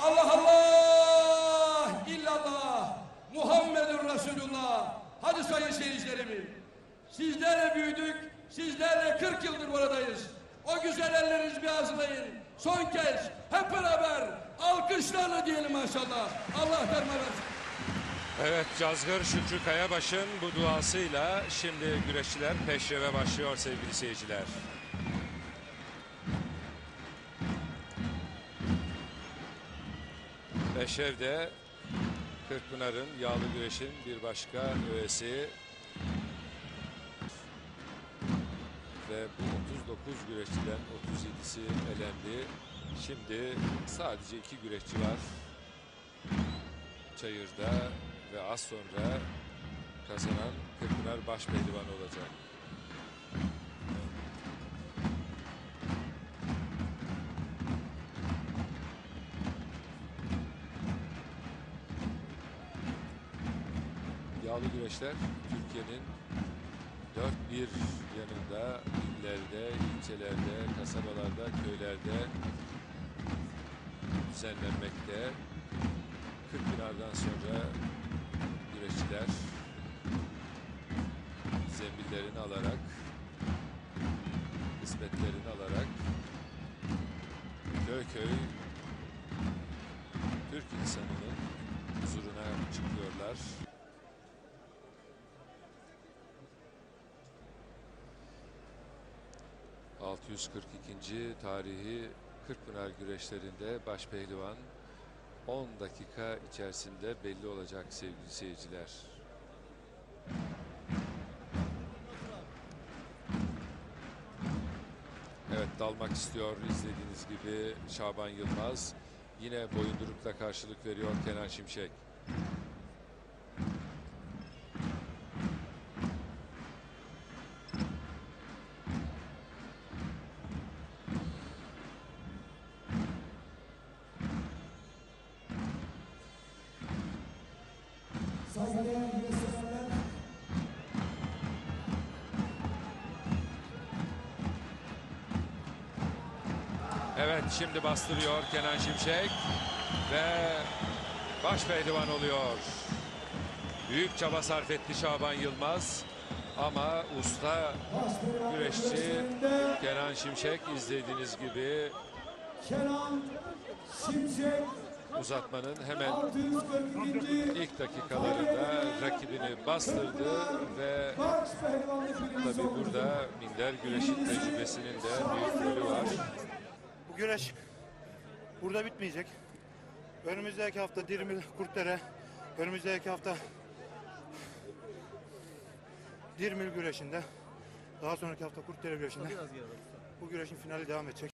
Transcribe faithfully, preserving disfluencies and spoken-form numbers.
Allah Allah, illallah, Muhammedur Resulullah. Hadi sayın seyircilerim, sizlerle büyüdük, sizlerle kırk yıldır buradayız. O güzel ellerinizi bir hazırlayın. Son kez hep beraber alkışlarla diyelim maşallah. Allah derme versin. Evet, Cazgır Şükrü Kayabaş'ın bu duasıyla şimdi güreşçiler peşreve başlıyor sevgili seyirciler. Peşrev'de Kırkpınar'ın yağlı güreşin bir başka öğesi ve bu otuz dokuz güreşçiden otuz yedisi elendi. Şimdi sadece iki güreşçi var Çayır'da ve az sonra kazanan Kırkpınar Başpehlivan olacak. Yağlı güreşler Türkiye'nin dört bir yanında, illerde, ilçelerde, kasabalarda, köylerde düzenlenmekte. Kırkpınar'dan sonra güreşçiler zembillerini alarak, kısmetlerini alarak köy köy Türk insanının huzuruna çıkıyorlar. altı yüz kırk ikinci tarihi Kırkpınar güreşlerinde başpehlivan on dakika içerisinde belli olacak sevgili seyirciler. Evet, dalmak istiyor izlediğiniz gibi Şaban Yılmaz. Yine boyundurukla karşılık veriyor Kenan Şimşek. Evet, şimdi bastırıyor Kenan Şimşek ve başpehlivan oluyor. Büyük çaba sarf etti Şaban Yılmaz ama usta güreşçi Kenan Şimşek izlediğiniz gibi Kenan Şimşek uzatmanın hemen ilk dakikalarında rakibini bastırdı ve tabii burada minder güreşin tecrübesinin de büyük rolü var. Bu güreş burada bitmeyecek. Önümüzdeki hafta Dirmil Kurtdere, önümüzdeki hafta Dirmil güreşinde, daha sonraki hafta Kurtdere güreşinde bu güreşin finali devam edecek.